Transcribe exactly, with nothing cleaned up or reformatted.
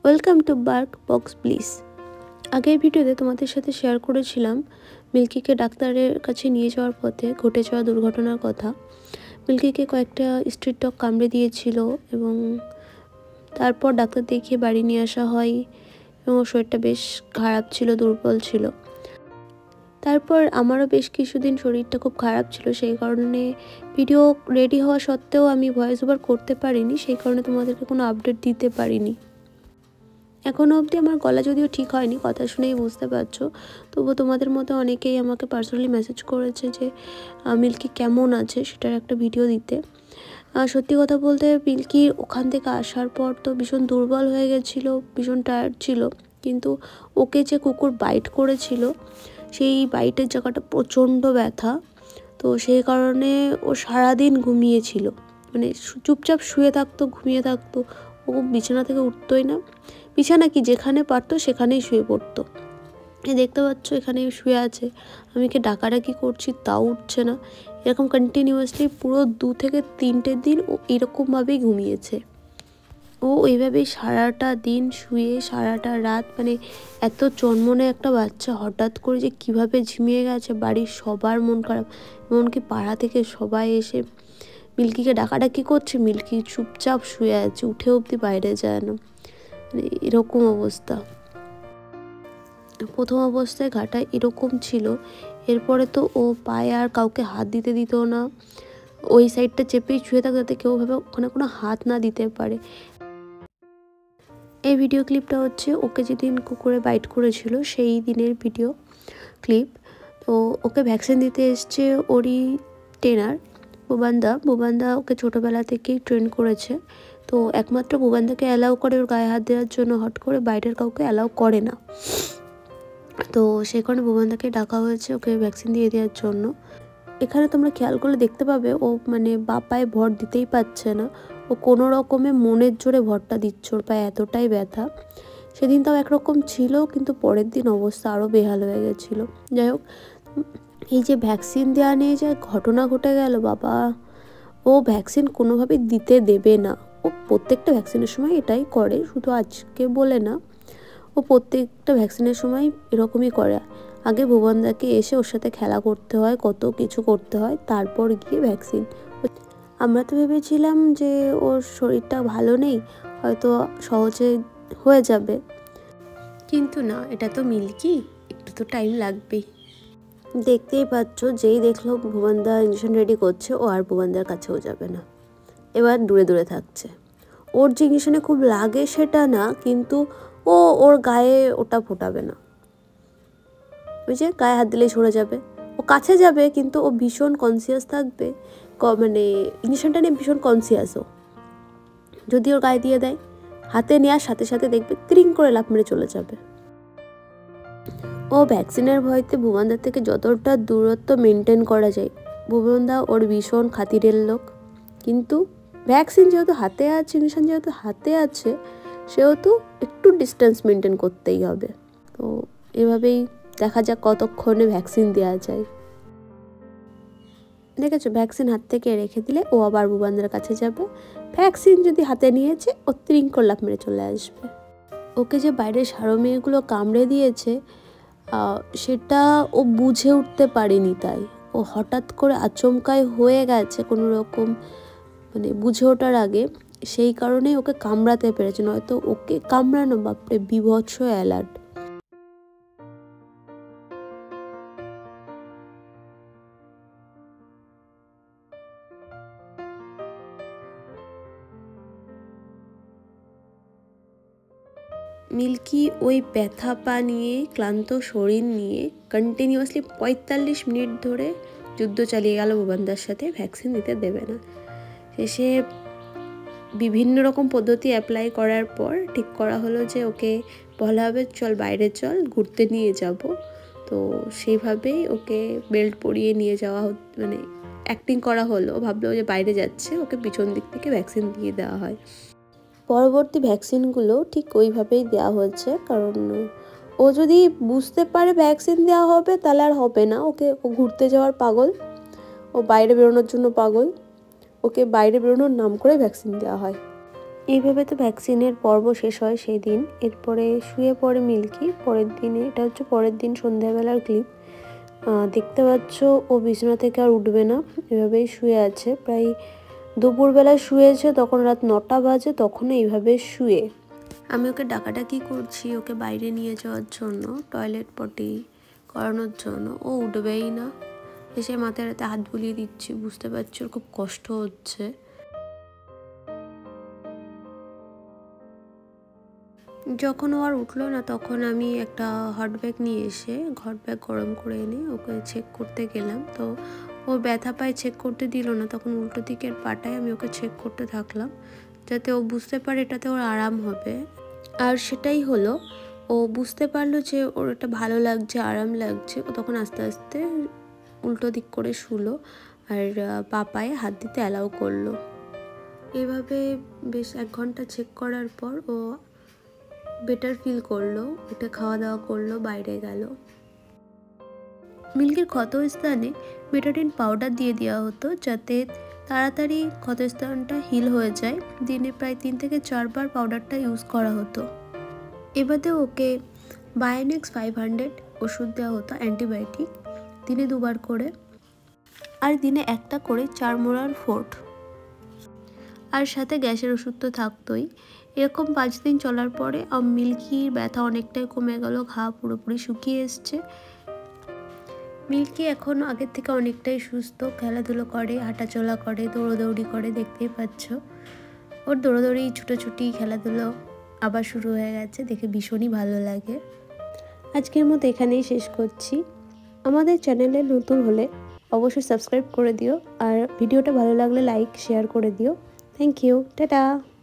Welcome to Bark Box please. আগের ভিডিওতে তোমাদের সাথে শেয়ার করেছিলাম মিল্কিকে ডাক্তারের কাছে নিয়ে যাওয়ার পথে ঘটে যাওয়া দুর্ঘটনার কথা। মিল্কিকে কয়েকটা স্ট্রিট ডগ কামড়ে দিয়েছিল এবং তারপর ডাক্তার দেখিয়ে বাড়ি নিয়ে আসা হয় এবং ওর শরীরটা বেশ খারাপ ছিল, দুর্বল ছিল। তারপর আমারও বেশ কিছুদিন শরীরটা খুব খারাপ ছিল, সেই কারণে ভিডিও রেডি হওয়া সত্ত্বেও আমি ভয়েস ওভার করতে পারিনি, সেই কারণে তোমাদেরকে কোনো আপডেট দিতে পারিনি। এখনও অবধি আমার গলা যদিও ঠিক হয়নি, কথা শুনেই বুঝতে পারছো, তবুও তোমাদের মতো অনেকেই আমাকে পার্সোনালি মেসেজ করেছে যে মিল্কি কেমন আছে সেটার একটা ভিডিও দিতে। সত্যি কথা বলতে মিল্কি ওখান থেকে আসার পর তো ভীষণ দুর্বল হয়ে গেছিলো, ভীষণ টায়ার্ড ছিল, কিন্তু ওকে যে কুকুর বাইট করেছিল সেই বাইটের জায়গাটা প্রচণ্ড ব্যথা, তো সেই কারণে ও সারাদিন ঘুমিয়েছিল, মানে চুপচাপ শুয়ে থাকতো, ঘুমিয়ে থাকতো, ও বিছানা থেকে উঠতোই না। বিছানা কি যেখানে পারতো সেখানেই শুয়ে পড়তো। দেখতে পাচ্ছ এখানে শুয়ে আছে, আমি কে ডাকাডাকি করছি তাও উঠছে না। এরকম কন্টিনিউয়াসলি পুরো দু থেকে তিনটে দিন ও এরকমভাবেই ঘুমিয়েছে। ও ওইভাবেই সারাটা দিন শুয়ে সারাটা রাত, মানে এত চনমনে একটা বাচ্চা হঠাৎ করে যে কীভাবে ঝিমিয়ে গেছে, বাড়ির সবার মন খারাপ, এমনকি পাড়া থেকে সবাই এসে মিল্কিকে ডাকাডাকি করছে, মিল্কি চুপচাপ শুয়ে আছে, উঠে অবধি বাইরে যায় না, মানে এরকম অবস্থা। প্রথম অবস্থায় ঘাটা এরকম ছিল, এরপরে তো ও পায়ে আর কাউকে হাত দিতে দিত না, ওই সাইডটা চেপেই শুয়ে থাকতো যাতে কেউ ভাবে ওখানে কোনো হাত না দিতে পারে। এই ভিডিও ক্লিপটা হচ্ছে ওকে যেদিন কুকুরে বাইট করেছিল সেই দিনের ভিডিও ক্লিপ। তো ওকে ভ্যাকসিন দিতে এসছে ওরই ট্রেনার বুবান্দা। বুবান্দা ওকে ছোটোবেলা থেকেই ট্রেন করেছে, তো একমাত্র বুবান্দাকে অ্যালাউ করে ওর গায়ে হাত দেওয়ার জন্য, হট করে বাইরের কাউকে অ্যালাউ করে না। তো সেই কারণে বুবান্দাকে ডাকা হয়েছে ওকে ভ্যাকসিন দিয়ে দেওয়ার জন্য। এখানে তোমরা খেয়াল করলে দেখতে পাবে ও মানে বা পায়ে ভর দিতেই পারছে না, ও কোনো রকমে মনের জোরে ভরটা দিচ্ছে, ওর পায়ে এতটাই ব্যথা। সেদিন তাও একরকম ছিল, কিন্তু পরের দিন অবস্থা আরও বেহাল হয়ে গেছিলো। যাই হোক, এই যে ভ্যাকসিন দেওয়া নিয়ে যে ঘটনা ঘটে গেল, বাবা ও ভ্যাকসিন কোনোভাবেই দিতে দেবে না। ও প্রত্যেকটা ভ্যাকসিনের সময় এটাই করে, শুধু আজকে বলে না, ও প্রত্যেকটা ভ্যাকসিনের সময় এরকমই করে। আগে ভুবনদাকে এসে ওর সাথে খেলা করতে হয়, কত কিছু করতে হয়, তারপর গিয়ে ভ্যাকসিন। আমরা তো ভেবেছিলাম যে ওর শরীরটা ভালো নেই, হয়তো সহজে হয়ে যাবে, কিন্তু না, এটা তো মিল্কি, একটু তো টাইম লাগবেই। দেখতেই পাচ্ছ, যেই দেখলো ভুবনদা ইঞ্জেকশন রেডি করছে, ও আর ভুবনদার কাছেও যাবে না, এবার দূরে দূরে থাকছে। ওর যে ইঞ্জেকশনে খুব লাগে সেটা না, কিন্তু ও ওর গায়ে ওটা ফোটাবে না, ওই যে গায়ে হাত দিলেই সরে যাবে, ও কাছে যাবে কিন্তু ও ভীষণ কনসিয়াস থাকবে, মানে ইঞ্জেকশনটা নিয়ে ভীষণ কনসিয়াস। ও যদি ওর গায়ে দিয়ে দেয়, হাতে নেওয়ার সাথে সাথে দেখবে ত্রিং করে লাফ মেরে চলে যাবে। ও ভ্যাকসিনের ভয়তে ভুবনদার থেকে যতটা দূরত্ব মেনটেন করা যায়, ভুবনদা ওর ভীষণ খাতিরের লোক, কিন্তু ভ্যাকসিন যেহেতু হাতে আছে, ইঞ্জেকশন যেহেতু হাতে আছে, সেহেতু একটু ডিস্টেন্স মেনটেন করতেই হবে। তো এভাবেই দেখা যাক কতক্ষণে ভ্যাকসিন দেওয়া যায়। দেখেছো, ভ্যাকসিন হাত থেকে রেখে দিলে ও আবার ভুবনদার কাছে যাবে, ভ্যাকসিন যদি হাতে নিয়েছে ও ত্রিং করে লাফ মেরে চলে আসবে। ওকে যে বাইরের সারো মেয়েগুলো কামড়ে দিয়েছে সেটা ও বুঝে উঠতে পারেনি, তাই ও হঠাৎ করে আচমকায় হয়ে গেছে কোনো রকম, মানে বুঝে ওঠার আগে, সেই কারণেই ওকে কামড়াতে পেরেছে, নয়তো ওকে কামড়ানো বাপরে বিভৎস অ্যালার্ট। মিল্কি ওই ব্যথা পা নিয়ে, ক্লান্ত শরীর নিয়ে কন্টিনিউয়াসলি পঁয়তাল্লিশ মিনিট ধরে যুদ্ধ চালিয়ে গেল ভুবনদার সাথে, ভ্যাকসিন দিতে দেবে না। শেষে বিভিন্ন রকম পদ্ধতি অ্যাপ্লাই করার পর ঠিক করা হলো যে ওকে বলা হবে চল বাইরে চল, ঘুরতে নিয়ে যাব। তো সেইভাবেই ওকে বেল্ট পরিয়ে নিয়ে যাওয়া, মানে অ্যাক্টিং করা হলো, ভাবলো যে বাইরে যাচ্ছে, ওকে পিছন দিক থেকে ভ্যাকসিন দিয়ে দেওয়া হয়। পরবর্তী ভ্যাকসিনগুলো ঠিক ওইভাবেই দেওয়া হয়েছে, কারণ ও যদি বুঝতে পারে ভ্যাকসিন দেওয়া হবে তাহলে আর হবে না, ওকে ও ঘুরতে যাওয়ার পাগল, ও বাইরে বেরোনোর জন্য পাগল, ওকে বাইরে বেরোনোর নাম করে ভ্যাকসিন দেওয়া হয়। এইভাবে তো ভ্যাকসিনের পর্ব শেষ হয় সেই দিন। এরপরে শুয়ে পড়ে মিল্কি পরের দিনে। এটা হচ্ছে পরের দিন সন্ধ্যাবেলার ক্লিপ। দেখতে পাচ্ছ ও বিছানা থেকে আর উঠবে না, এভাবেই শুয়ে আছে। প্রায় দুপুরবেলা শুয়েছে, তখন রাত নটা বাজে, তখন এইভাবে শুয়ে। আমি ওকে ডাকাডাকি করছি ওকে বাইরে নিয়ে যাওয়ার জন্য, টয়লেট পটি করানোর জন্য। ও উঠবেই না। এসে মাথায় রাতে হাত বুলিয়ে দিচ্ছি, বুঝতে পারছি ওর খুব কষ্ট হচ্ছে। যখন ও আর উঠলো না তখন আমি একটা হট ব্যাগ নিয়ে এসে হট ব্যাগ গরম করে এনে ওকে চেক করতে গেলাম। তো ও ব্যথা পায়, চেক করতে দিল না, তখন উল্টো দিকের পাটায় আমি ওকে চেক করতে থাকলাম যাতে ও বুঝতে পারে এটাতে ওর আরাম হবে। আর সেটাই হলো, ও বুঝতে পারলো যে ওর এটা ভালো লাগছে, আরাম লাগছে। ও তখন আস্তে আস্তে উল্টো দিক করে শুলো আর পাপায় হাত দিতে অ্যালাউ করলো। এভাবে বেশ এক ঘন্টা চেক করার পর ও বেটার ফিল করলো, উঠে খাওয়া দাওয়া করলো, বাইরে গেল। মিল্কির ক্ষতস্থানে বেটাডিন পাউডার দিয়ে দেওয়া হতো যাতে তাড়াতাড়ি ক্ষতস্থানটা হিল হয়ে যায়। দিনে প্রায় তিন থেকে চারবার পাউডারটা ইউজ করা হতো। এবারে ওকে বায়োনেক্স ফাইভ হান্ড্রেড ওষুধ দেওয়া হতো, অ্যান্টিবায়োটিক, দিনে দুবার করে, আর দিনে একটা করে চার মোড়ার ফোর্ট, আর সাথে গ্যাসের ওষুধ তো থাকতোই। এরকম পাঁচ দিন চলার পরে মিল্কির ব্যথা অনেকটাই কমে গেল, ঘা পুরোপুরি শুকিয়ে এসছে। মিল্কি এখন আগের থেকে অনেকটাই সুস্থ, খেলাধুলো করে, হাঁটাচলা করে, দৌড়োদৌড়ি করে, দেখতেই পাচ্ছ। ওর দৌড়োদৌড়ি, ছুটোছুটি, খেলাধুলো আবার শুরু হয়ে গেছে, দেখে ভীষণই ভালো লাগে। আজকের মতো এখানেই শেষ করছি। আমাদের চ্যানেলে নতুন হলে অবশ্যই সাবস্ক্রাইব করে দিও, আর ভিডিওটা ভালো লাগলে লাইক শেয়ার করে দিও। Thank you, tata.